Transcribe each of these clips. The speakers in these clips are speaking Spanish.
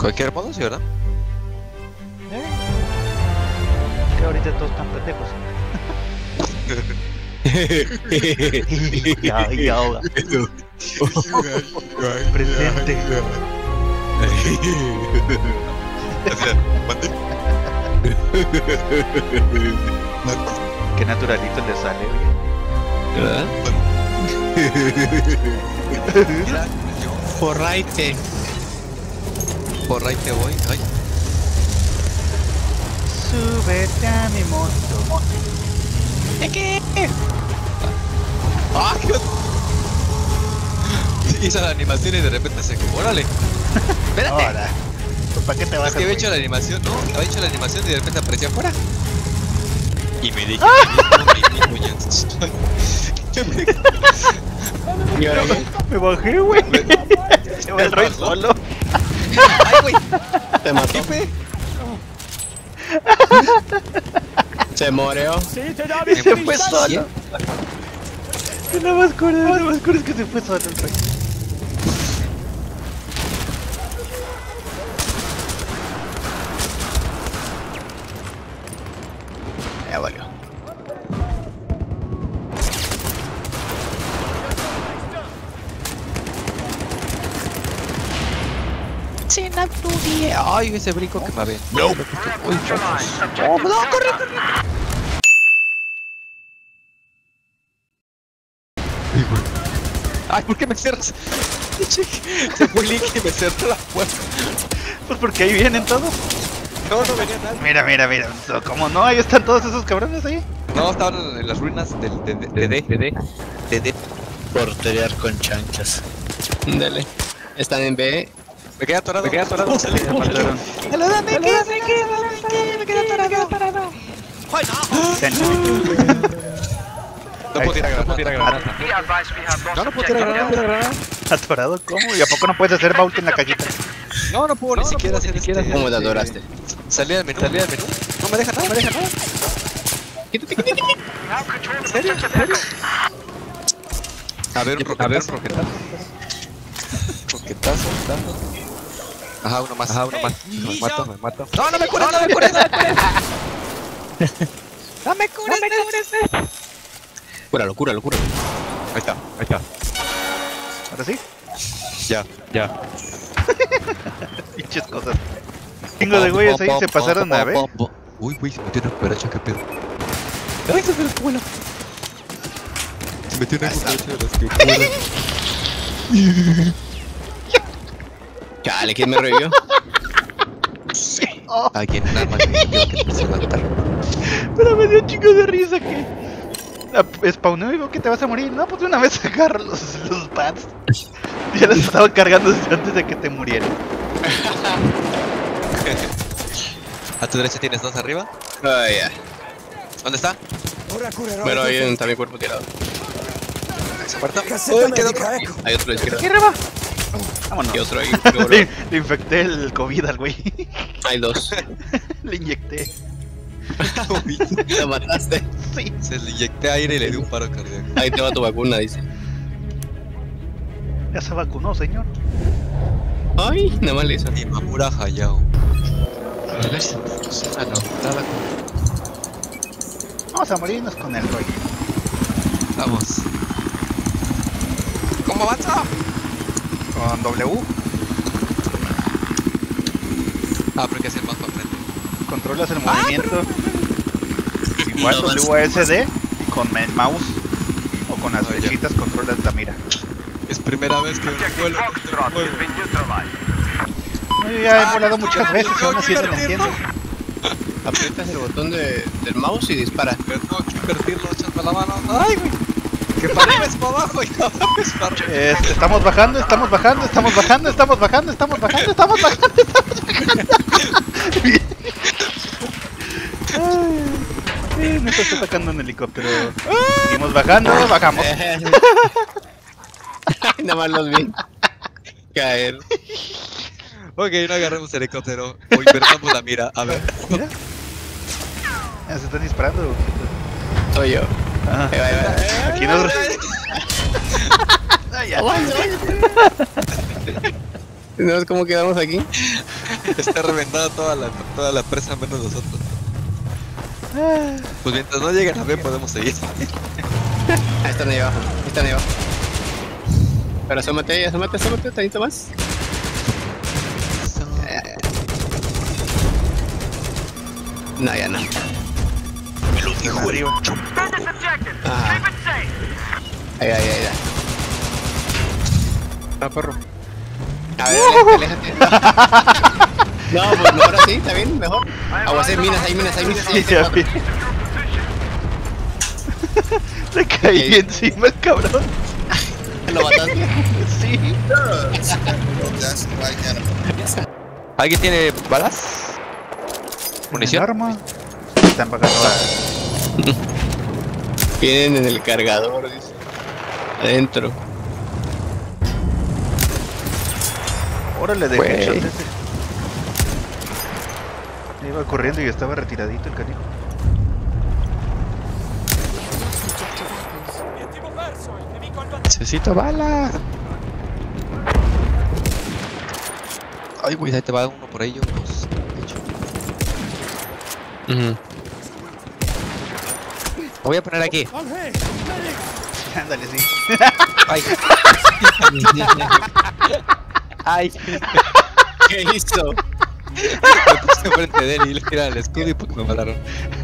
Cualquier modo, sí, ¿verdad? Que ahorita todos están pendejos. Ya, ahoga. Presente. Qué naturalito le sale, ¿verdad? Por raite. Por ahí te voy. Ay. Súbete a mi moto. ¿Qué? ¡Ah! ¿Qué? Hizo la animación y de repente se... ¡Órale! ¡Espérate! Ahora. ¿Para qué te vas Es que había hecho la animación, ¿no? Había hecho la animación y de repente aparecía afuera. Y me dije, ¿Y ahora qué? Me bajé, güey. Se va el rey solo. ¡Ay, güey! Te mató. ¿Qué fue? Se moreó. Se fue solo. Es lo más curioso es que se fue solo el rey. Ya valió. Ay, ese brinco que me ven. No. Uy, no, corre, corre. Ay, ¿por qué me cierras? Se fue Link y me cerró la puerta. Pues porque ahí vienen todos. No, no venía nada. Mira. ¿Cómo no? Ahí están todos esos cabrones ahí. No, estaban en las ruinas del DD. Por pelear con chanchas. Dale. Están en B. Me quedé atorado. Me quedé atorado. Me mataron. Me quedé atorado. No puedo tirar granada. No puedo tirar granada. ¿Atorado cómo? ¿Y a poco no puedes hacer vault en la cajita? No, no puedo ni siquiera hacer ¿Cómo te adoraste? Salí del menú. No me deja nada, ¿En serio? A ver, un roquetazo. Roquetazo. Ajá, uno más. Me mato. No, no me cures. No me cures. Cúralo. Ahí está. ¿Ahora sí? Ya. Pinches cosas. Chingo de güeyes ahí se pasaron a ver. Uy, güey, se metió una cucaracha, qué pedo. ¡Ay, se me la escuela! Se metió una cucaracha de las que vuelan. Chale, ¿quién me revivió? Alguien nada más me dijo que empezó a levantar. Pero me dio un chingo de risa que... Spawneo y veo que te vas a morir. No, pues de una vez agarro los pads. Ya los estaba cargando desde antes de que te murieran. A tu derecha tienes dos arriba. Ay, ya. ¿Dónde está? Pero ahí está mi cuerpo tirado. ¿Cuarto? ¡Uy, quedó otro! Hay otro a la izquierda. ¡Aquí arriba! Vámonos. Y otro ahí. Le infecté el COVID al güey. Hay dos. Le inyecté. Lo mataste. Sí. Se le inyecté aire y le di un paro cardíaco. Ahí te va tu vacuna, dice. Ya se vacunó, señor. Ay, nada más le hizo. Y Mamura Hayao. A ver si funciona la octava. Vamos a morirnos con el rollo. Vamos. ¿Cómo avanza? Con W. Ah, pero hay que hacer más para frente. Controlas el movimiento. Igual No, WSD. Con el mouse. O con las flechitas controlas la mira. Es primera vez que vuelo. Yo ya he volado muchas veces, aún así no lo entiendo. Aprietas el botón del mouse y dispara. Pero tengo que invertirlo echando la mano. ¡Ay, güey! Que para arriba es para abajo y para abajo es para arriba. Estamos bajando. Ay, no te está atacando un helicóptero. Seguimos bajando, bajamos. Nada más los vi caer. Ok, no agarremos helicóptero. O invertamos la mira. A ver. Mira. Ya se están disparando. Soy yo. Ah, Ahí va. aquí nos... Ay, ya. ¿No es cómo quedamos aquí? Está reventada toda la presa menos nosotros. Pues mientras no lleguen a B podemos seguir. Ahí están ahí abajo, ahí están ahí abajo. Pero asómate, tantito más. No, ya no. Me lo dijo arriba. Ajá. Ahí. No, perro. A ver, aléjate. No, pues mejor así, está bien, mejor. Aguas, hay minas. Sí, ya vi. Le caí encima el cabrón. ¿Lo mataste? Sí. ¿Alguien tiene balas? ¿Munición? Arma. Están pagando. Vienen en el cargador, dice. Adentro. Órale, de Güey. headshot ese. Iba corriendo y estaba retiradito el canijo. Necesito balas. Ay, güey, ahí te va uno por ellos. Lo voy a poner aquí. Ándale, sí. Ay. Ay. ¿Qué hizo? Me puse enfrente de él y le tiré al escudo y pues me mataron.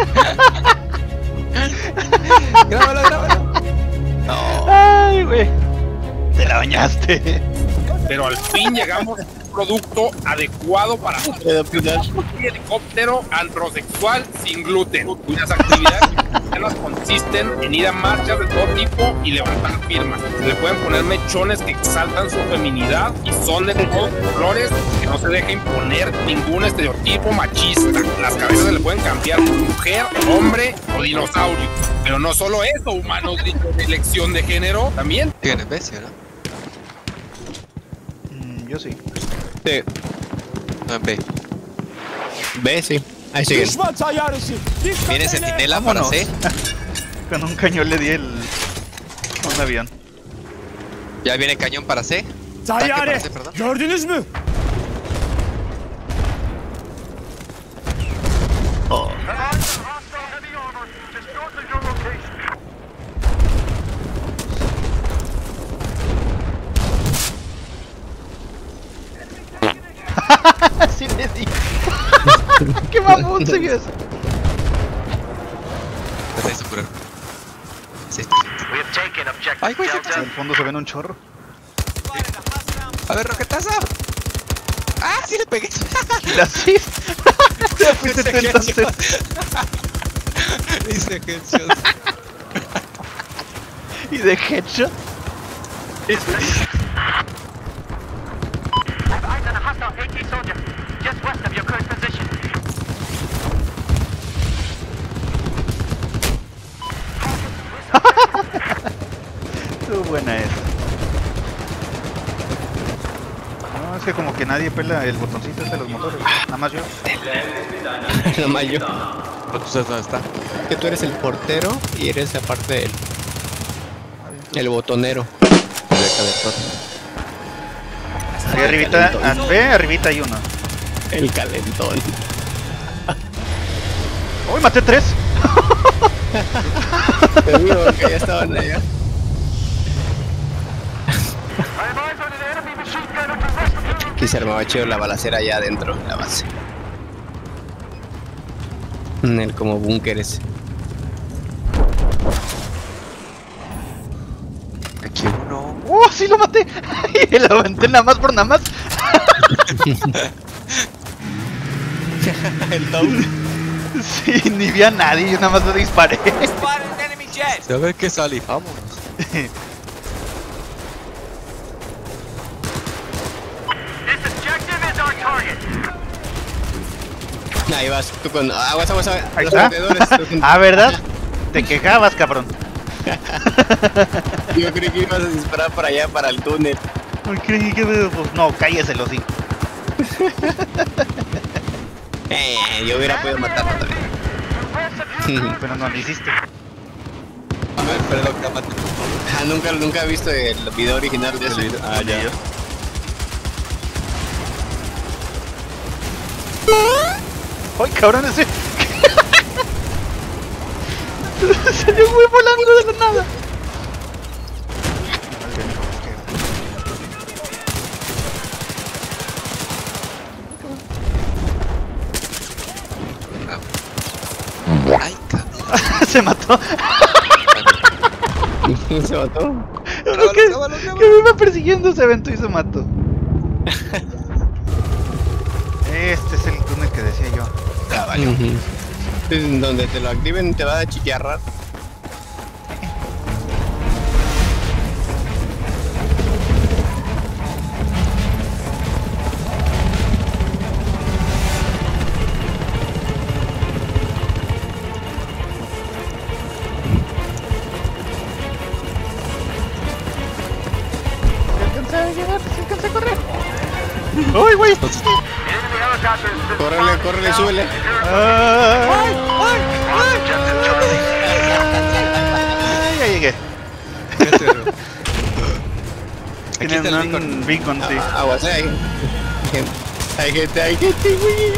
Grábalo. No. Ay, güey. Te la bañaste. Pero al fin llegamos a un producto adecuado para un helicóptero androsexual sin gluten, cuyas actividades cotidianas consisten en ir a marchas de todo tipo y levantar firmas. Se le pueden poner mechones que exaltan su feminidad y son de todos colores, que no se deja imponer ningún estereotipo machista. Las cabezas se le pueden cambiar por mujer, hombre o dinosaurio. Pero no solo eso, humanos de elección de género, también Tiene bestia, ¿no? Yo sí. Sí. No, en B. Ve, sí. Ahí siguen. Viene sentinela para Vámonos. C. Con un cañón le di a un avión. Ya viene cañón para C. Tanque para C, perdón. Gördünüz mü? Oh. Así le di. Qué mamón se vio eso. Se hizo curar. Sí. Ay, güey, se En el fondo se ven un chorro. A ver, roquetazo. Ah, sí le pegué. Y así. Ya fuiste tú entonces. Dice headshot. Y de headshot. Estuvo buena esa. No, es que como que nadie pela el botoncito este de los motores. Nada más yo. No más yo. Pero tú sabes dónde está. Que tú eres el portero y eres aparte el botonero. Ahí arribita, ve, arribita hay uno. El calentón. ¡Uy, maté 3! Te digo que ya estaban allá. Aquí se armaba chido la balacera allá adentro de la base. En el como búnker ese. Aquí uno. ¡Sí lo maté! Y lo aventé nada más por nada más. El down. Sí, ni vi a nadie, yo nada más lo disparé. A ver qué sale. Vámonos. Ahí vas tú con aguas. Ahí Los está. vendedores. Ah, ¿verdad? Te quejabas, cabrón. Yo creí que ibas a disparar para allá, para el túnel. Ay, creí que pues no, cálleselo, sí. Yo hubiera podido matarlo también. Pero no lo hiciste. A ver, perdón, cámate. Nunca he visto el video original de ese. Ah, ya. ¡Ay, cabrón ese! Salió un güey volando de la nada. Ay, cabrón. Se mató. Se mató. Que me iba persiguiendo ese evento y se mató. Este es el túnel que decía yo. Donde te lo activen te va a chiquiarrar. Se alcanza a correr. ¡Uy, güey! Córrele, córrele, súbele. ¡Ay! Ya llegué. Tienen un beacon, sí. Aguas, hay gente, güey.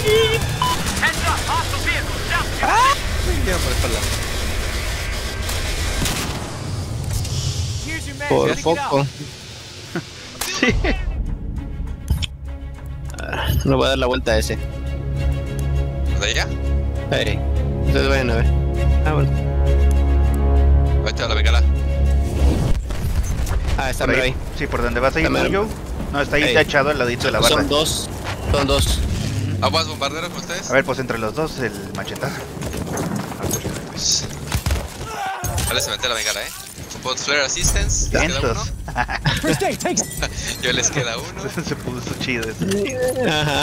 Por poco. Sí. No voy a dar la vuelta a ese. ¿De allá? Hey, ustedes vayan a ver. Ah, bueno. Ahorita la bengala. Ah, está Por ahí. ahí. Sí, por donde vas a ir Está tú, mero. Joe. No, está ahí Ahí. echado al ladito de la barra. Son dos. Son dos. ¿Aguas bombarderos con ustedes? A ver, pues entre los dos el machetazo. Pues... Vale, se mete la bengala, Support Flare Assistance. Les queda uno. 500. Yo les queda uno. Se puso chido ese. Ajá.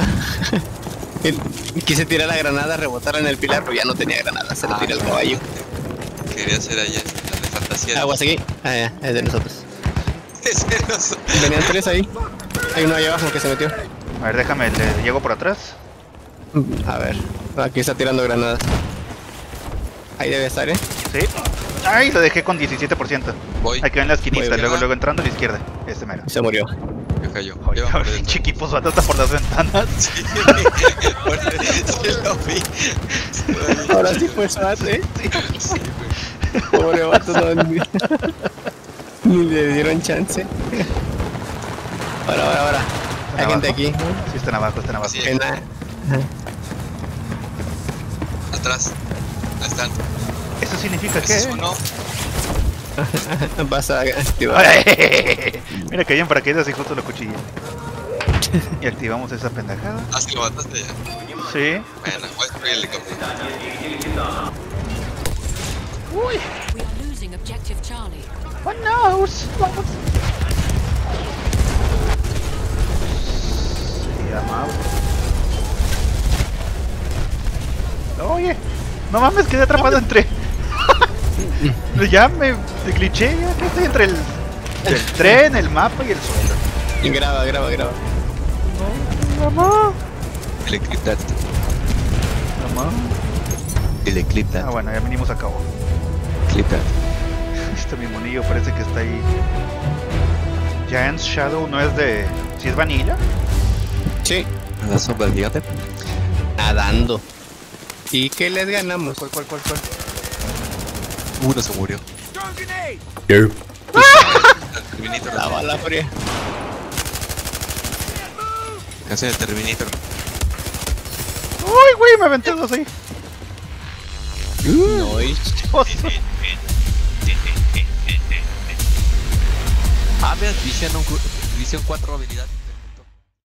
Quise tirar la granada, rebotar en el pilar, pero ya no tenía granada, se lo tiré al caballo. Quería hacer allá la de fantasía. Aguas aquí. Ah, ya, es de nosotros. Es de nosotros. Venían tres ahí. Hay uno ahí abajo que se metió. A ver, déjame, le llego por atrás. A ver, aquí está tirando granadas. Ahí debe estar, Sí. Ay, lo dejé con 17%. Voy. Aquí en la esquinita, Voy, luego entrando a la izquierda. Este mero. Se murió. Me cayó. Ay, cabrón, pinche equipo suelta hasta por las ventanas. Sí, lo vi. Ahora sí fue SWAT, Sí, güey. Pobre vato, no, ni le dieron chance. Ahora. Hay ¿Están gente abajo? aquí. Sí, están abajo, están abajo. Sí. En la- Atrás. Ahí están. ¿Eso significa Ese es qué? uno. Vas a activar. Ay, mira que hay en paracaídas y justo lo cuchillé. Y activamos esa pendejada. Ah, sí, lo mataste ya. Sí. Bueno, voy a destruir el helicóptero. Uy. We are losing objective Charlie. Oh no. Vamos. Sí, amado. Oye. No mames, quedé atrapado entre. Ya me glitché, ya que estoy entre el tren, el mapa y el suelo. Y graba. Mamá. El Eclipse. Mamá. El Eclipse. Ah, bueno, ya venimos a cabo. Eclipse. Este mi monillo parece que está ahí. Giant's Shadow no es de. ¿Si es vanilla? Sí, La sombra del gigante. nadando. ¿Y qué les ganamos? ¿Cuál? Uno se murió. Yo. Terminator. La bala fría. Canción de Terminator. ¡Uy, güey! Me aventé dos ahí. Noise. Oso. Ah, vean, Vision 4 habilidad.